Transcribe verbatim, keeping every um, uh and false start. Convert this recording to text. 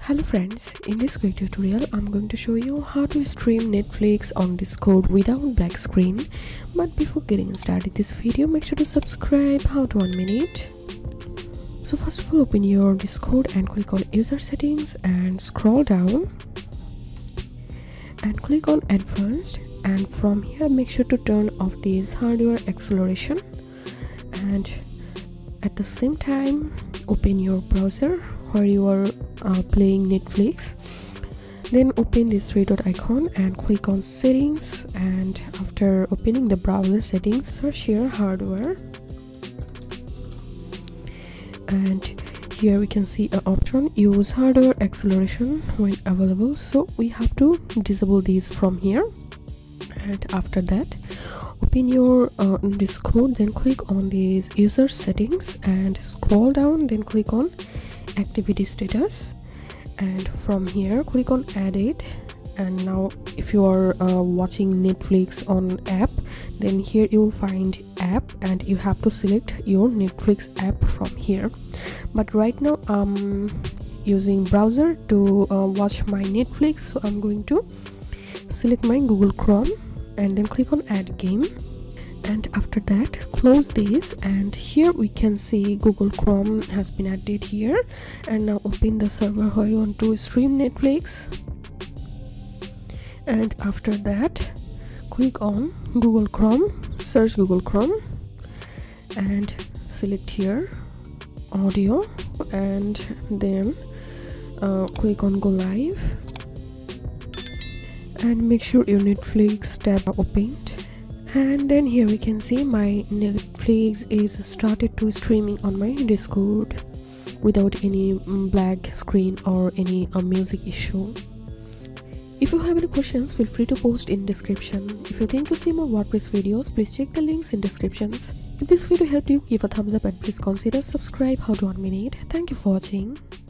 Hello friends, in this quick tutorial I'm going to show you how to stream Netflix on Discord without black screen. But before getting started this video, make sure to subscribe. How to one minute. So first of all, open your Discord and click on user settings and scroll down and click on advanced, and from here make sure to turn off this hardware acceleration, and at the same time open your browser where you are uh, playing Netflix. Then open this three dot icon and click on settings, and after opening the browser settings, search here hardware, and here we can see an option use hardware acceleration when available, so we have to disable these from here. And after that, open your uh, Discord, then click on these user settings and scroll down, then click on activity status, and from here click on edit. And now if you are uh, watching Netflix on app, then here you will find app and you have to select your Netflix app from here. But right now I'm using browser to uh, watch my Netflix, so I'm going to select my Google Chrome and then click on add game. And after that close this, and here we can see Google Chrome has been added here. And now open the server where you want to stream Netflix, and after that click on Google Chrome, search Google Chrome and select here audio, and then uh, click on go live and make sure your Netflix tab opened. And then here we can see my Netflix is started to streaming on my Discord without any black screen or any uh, music issue. If you have any questions, feel free to post in description. If you think to see more WordPress videos, please check the links in descriptions. If this video helped you, give a thumbs up and please consider subscribe. How to one minute. Thank you for watching.